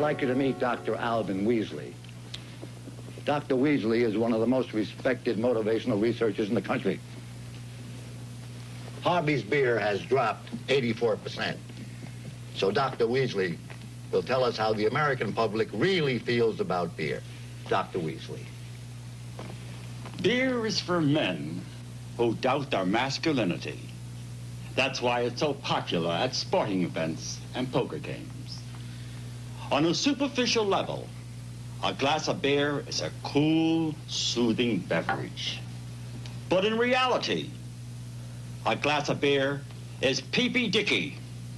like you to meet Dr. Alvin Weasley. Dr. Weasley is one of the most respected motivational researchers in the country. Harvey's beer has dropped 84%. So Dr. Weasley will tell us how the American public really feels about beer. Dr. Weasley. Beer is for men who doubt their masculinity. That's why it's so popular at sporting events and poker games. On a superficial level, a glass of beer is a cool, soothing beverage. But in reality, a glass of beer is Pee-Pee Dicky.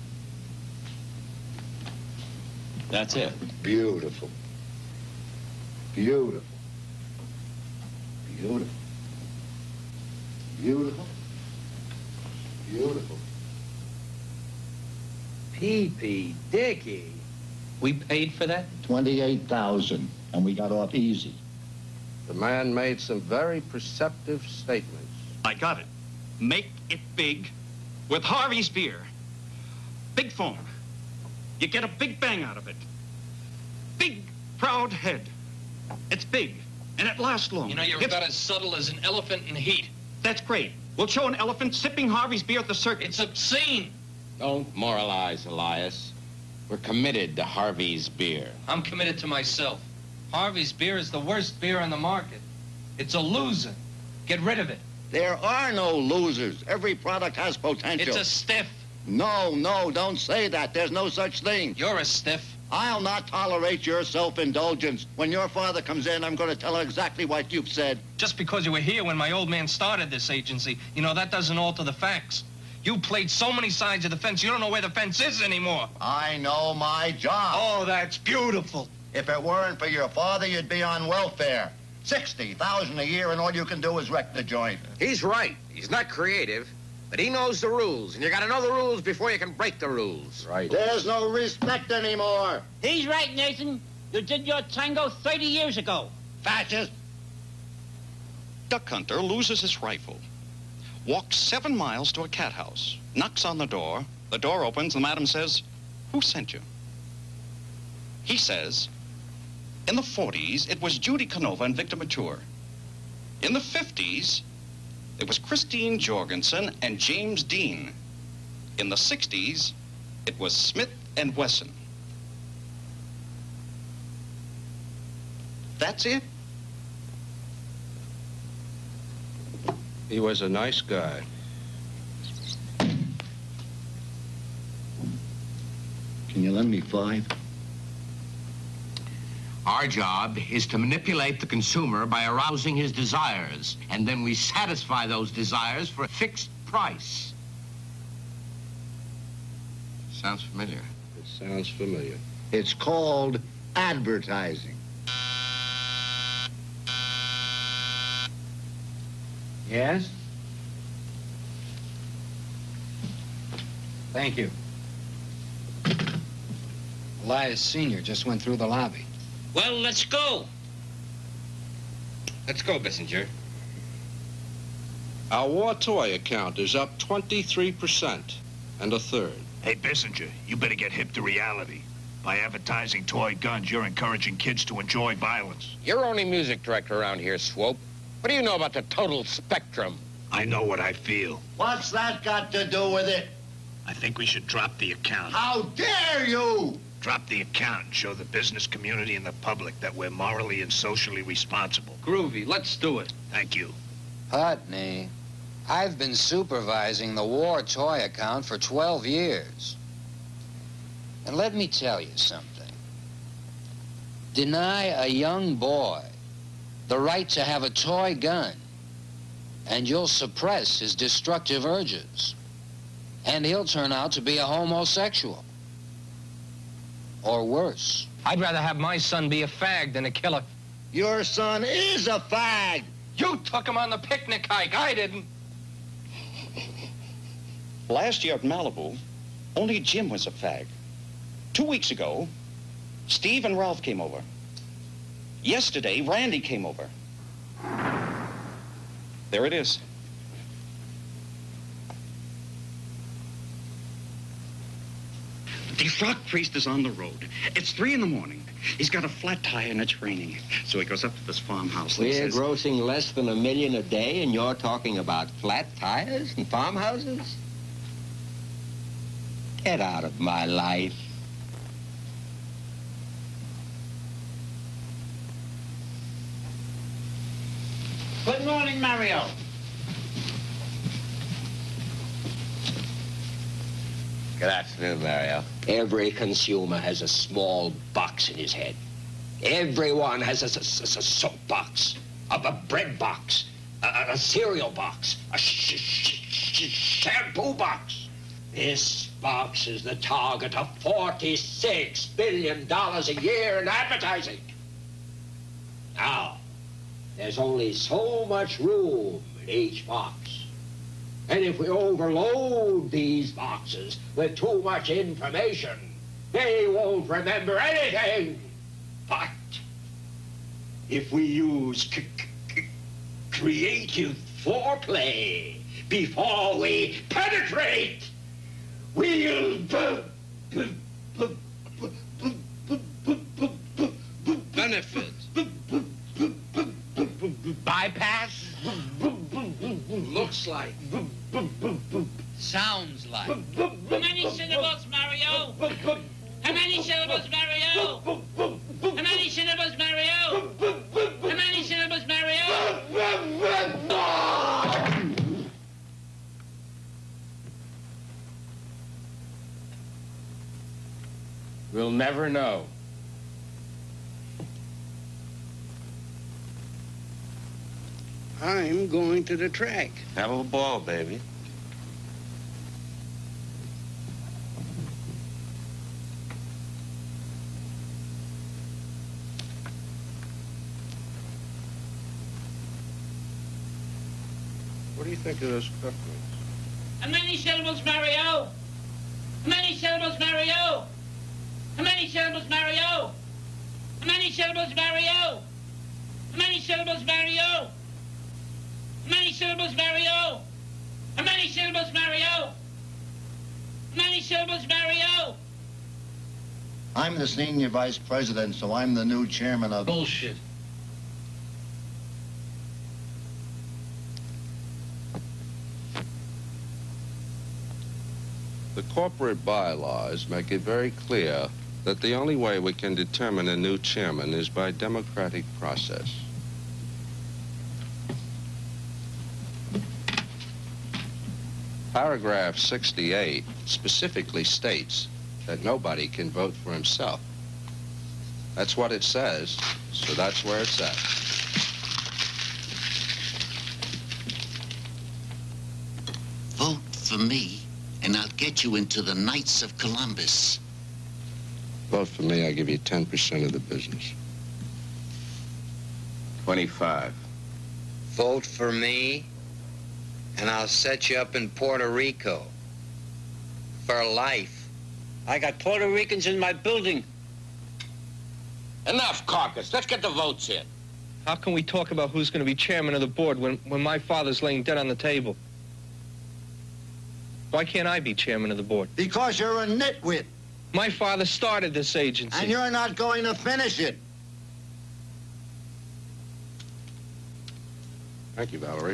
That's it. Beautiful. Beautiful. Beautiful. Beautiful. Beautiful. Pee-Pee Dicky. We paid for that? $28,000, and we got off easy. The man made some very perceptive statements. I got it. Make it big with Harvey's beer. Big foam. You get a big bang out of it. Big, proud head. It's big, and it lasts long. You know, you're about as subtle as an elephant in heat. That's great. We'll show an elephant sipping Harvey's beer at the circus. It's obscene. Don't moralize, Elias. We're committed to Harvey's beer. I'm committed to myself. Harvey's beer is the worst beer on the market. It's a loser. Get rid of it. There are no losers. Every product has potential. It's a stiff. No, don't say that. There's no such thing. You're a stiff. I'll not tolerate your self-indulgence. When your father comes in, I'm going to tell him exactly what you've said. Just because you were here when my old man started this agency, you know, that doesn't alter the facts. You played so many sides of the fence, you don't know where the fence is anymore. I know my job. Oh, that's beautiful. If it weren't for your father, you'd be on welfare. $60,000 a year, and all you can do is wreck the joint. He's right. He's not creative, but he knows the rules, and you gotta know the rules before you can break the rules. Right. There's no respect anymore. He's right, Nathan. You did your tango 30 years ago. Fascist. Duck hunter loses his rifle, walks 7 miles to a cat house, knocks on the door opens, the madam says, "Who sent you?" He says, "In the 40s, it was Judy Canova and Victor Mature. In the 50s, it was Christine Jorgensen and James Dean. In the 60s, it was Smith and Wesson." That's it. He was a nice guy. Can you lend me 5? Our job is to manipulate the consumer by arousing his desires, and then we satisfy those desires for a fixed price. Sounds familiar. It sounds familiar. It's called advertising. Yes? Thank you. Elias Sr. just went through the lobby. Well, let's go. Let's go, Bissinger. Our war toy account is up 23% and a third. Hey, Bissinger, you better get hip to reality. By advertising toy guns, you're encouraging kids to enjoy violence. You're only music director around here, Swope. What do you know about the total spectrum? I know what I feel. What's that got to do with it? I think we should drop the account. How dare you! Drop the account and show the business community and the public that we're morally and socially responsible. Groovy, let's do it. Thank you. Putney, I've been supervising the war toy account for 12 years. And let me tell you something. Deny a young boy the right to have a toy gun, and you'll suppress his destructive urges. And he'll turn out to be a homosexual. Or worse. I'd rather have my son be a fag than a killer. Your son is a fag. You took him on the picnic hike. I didn't. Last year at Malibu, only Jim was a fag. 2 weeks ago, Steve and Ralph came over. Yesterday, Randy came over. There it is. The frog priest is on the road. It's 3 in the morning. He's got a flat tire and it's raining. So he goes up to this farmhouse and he We're says... grossing less than $1 million a day, and you're talking about flat tires and farmhouses? Get out of my life. Good morning, Mario. Good afternoon, Mario. Every consumer has a small box in his head. Everyone has a soap box, a bread box, a cereal box, a shampoo box. This box is the target of $46 billion a year in advertising. Now, there's only so much room in each box. And if we overload these boxes with too much information, they won't remember anything. But if we use creative foreplay before we penetrate, we'll Benefit. Bypass? Looks like. Sounds like. How many syllables, Mario? How many syllables, Mario? How many syllables, Mario? How many syllables, Mario? We'll never know. I'm going to the track. Have a ball, baby. What do you think of those cuff rings? How many syllables, Mario? How many syllables, Mario? How many syllables, Mario? How many syllables, Mario? How many syllables, Mario? How many syllables, Mario? How many syllables, Mario? How many syllables, Mario? I'm the senior vice president, so I'm the new chairman of... Bullshit. The corporate bylaws make it very clear that the only way we can determine a new chairman is by democratic process. Paragraph 68 specifically states that nobody can vote for himself. That's what it says, so that's where it's at. Vote for me, and I'll get you into the Knights of Columbus. Vote for me, I give you 10% of the business. 25. Vote for me, and I'll set you up in Puerto Rico. For life. I got Puerto Ricans in my building. Enough, caucus. Let's get the votes in. How can we talk about who's going to be chairman of the board when my father's laying dead on the table? Why can't I be chairman of the board? Because you're a nitwit. My father started this agency. And you're not going to finish it. Thank you, Valerie.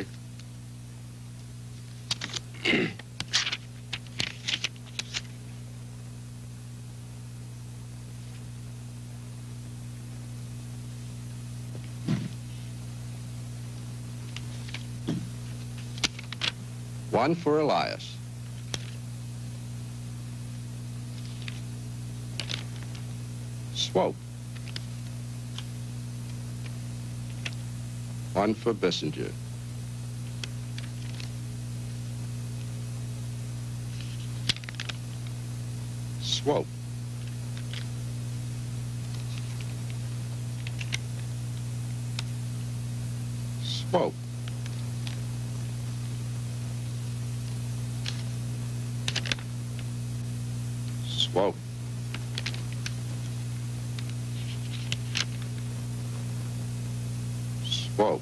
One for Elias. Swope. One for Bissinger. Swope. Swope. Swope. Swope.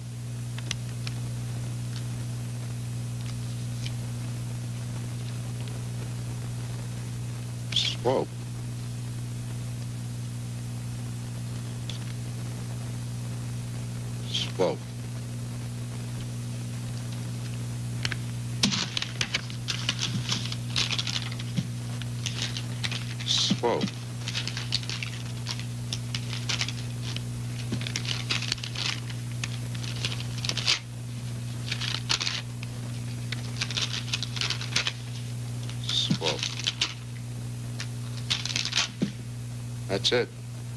Swope. Swope. Swope. Swope. That's it.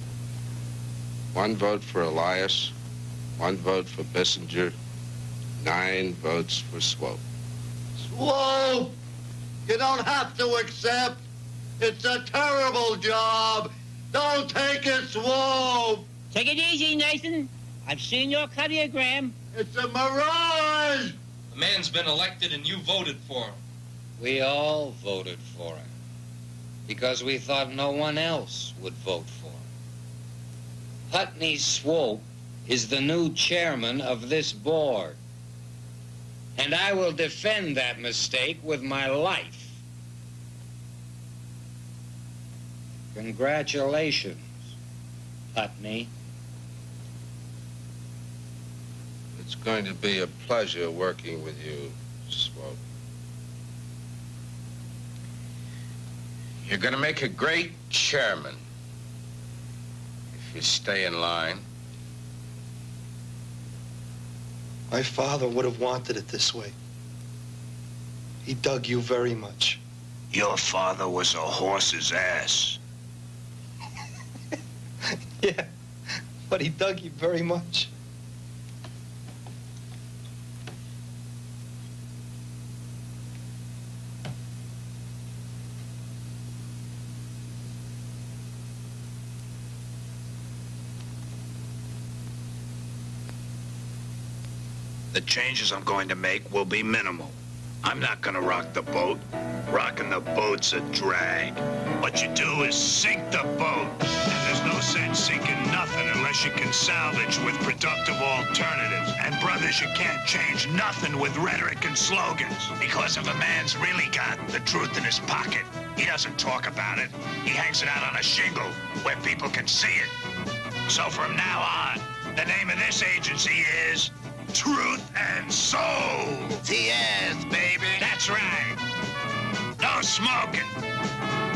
1 vote for Elias, 1 vote for Bissinger, 9 votes for Swope. Swope! You don't have to accept. It's a terrible job. Don't take it, Swope. Take it easy, Nathan. I've seen your cardiogram. It's a mirage. The man's been elected and you voted for him. We all voted for him because we thought no one else would vote for him. Putney Swope is the new chairman of this board, and I will defend that mistake with my life. Congratulations, Putney. It's going to be a pleasure working with you, Swope. You're going to make a great chairman if you stay in line. My father would have wanted it this way. He dug you very much. Your father was a horse's ass. Yeah, but he dug you very much. The changes I'm going to make will be minimal. I'm not gonna rock the boat. Rocking the boat's a drag. What you do is sink the boat. And there's no sense sinking nothing unless you can salvage with productive alternatives. And brothers, you can't change nothing with rhetoric and slogans. Because if a man's really got the truth in his pocket, he doesn't talk about it. He hangs it out on a shingle where people can see it. So from now on, the name of this agency is Truth and Soul. TS, baby. That's right. No smoking.